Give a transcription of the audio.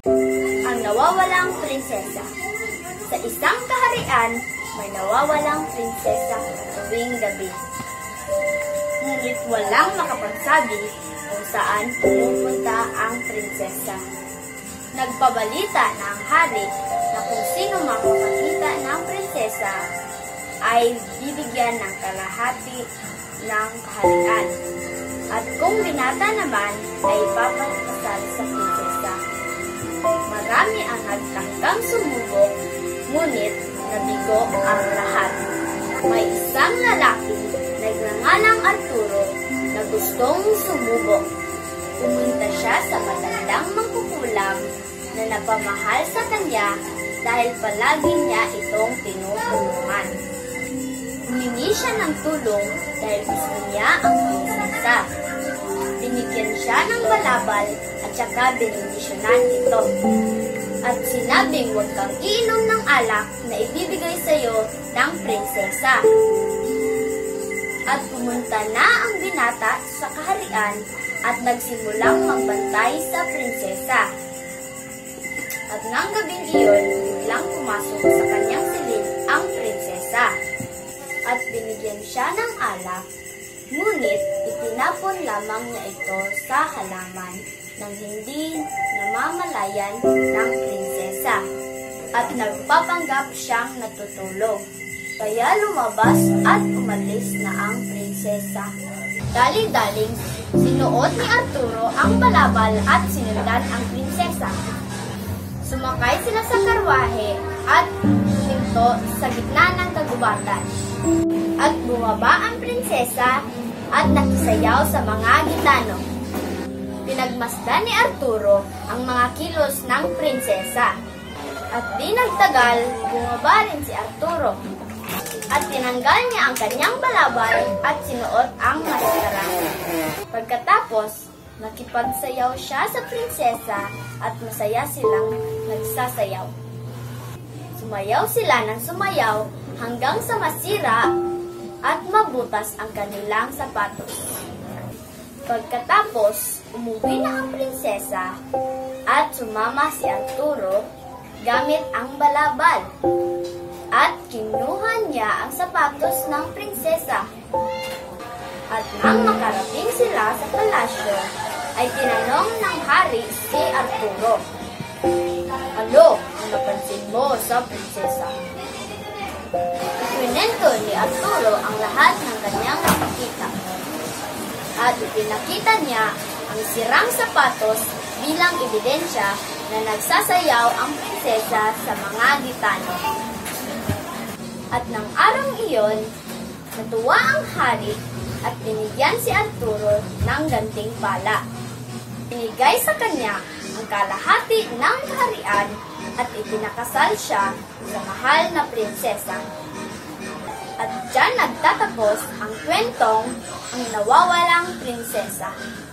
Ang nawawalang prinsesa. Sa isang kaharian, may nawawalang prinsesa tuwing gabi. Ngunit walang makapagsabi kung saan pumupunta ang prinsesa. Nagpabalita na ang hari na kung sino mang makakita ng prinsesa ay bibigyan ng kalahati ng kaharian. At kung binata naman ay ipapakasal sa prinsesa. Marami ang nagtangkang sumubok, ngunit nabigo ang lahat. May isang lalaki nagngangalang Arturo na gustong sumubok. Pumunta siya sa matandang mangkukulam na napamahal sa kanya dahil palagi niya itong tinutulungan. Humingi siya ng tulong dahil gusto niya ang prinsesa. Binigyan siya ng balabal at saka benedisyonan ito. At sinabing huwag kang iinom ng alak na ibibigay sa iyo ng prinsesa. At pumunta na ang binata sa kaharian at nagsimulang magbantay sa prinsesa. At nang gabing iyon, biglang pumasok sa kanyang silid ang prinsesa. At binigyan siya ng alak, ngunit itinapon lamang niya ito sa halaman nang hindi namamalayan ng prinsesa. At nagpapanggap siyang natutulog. Kaya lumabas at umalis na ang prinsesa. Dali-daling, sinuot ni Arturo ang balabal at sinundan ang prinsesa. Sumakay sila sa karwahe at huminto sa gitna ng kagubatan. At bumaba ang prinsesa at nakisayaw sa mga gitano. Pinagmasdan ni Arturo ang mga kilos ng prinsesa. At di nagtagal, bumaba rin si Arturo. At tinanggal niya ang kanyang balabal at sinuot ang maskara. Pagkatapos, nakipagsayaw siya sa prinsesa at masaya silang nagsasayaw. Sumayaw sila ng sumayaw hanggang sa masira at mabutas ang kanilang sapatos. Pagkatapos, umuwi na ang prinsesa at sumama si Arturo gamit ang balabal. At kinuha niya ang sapatos ng prinsesa. At nang makarating sila sa palasyo, ay tinanong ng hari si Arturo, "Ano ang napansin mo sa prinsesa?" Ikwinento ni Arturo ang lahat ng kanyang nakikita. At ipinakita niya ang sirang sapatos bilang ebidensya na nagsasayaw ang prinsesa sa mga gitano. At nang araw iyon, natuwa ang hari at binigyan si Arturo ng gantimpala. Binigay sa kanya ang kalahati ng kaharian at ipinakasal siya sa mahal na prinsesa. At diyan nagtatapos ang kwentong Ang Nawawalang Prinsesa.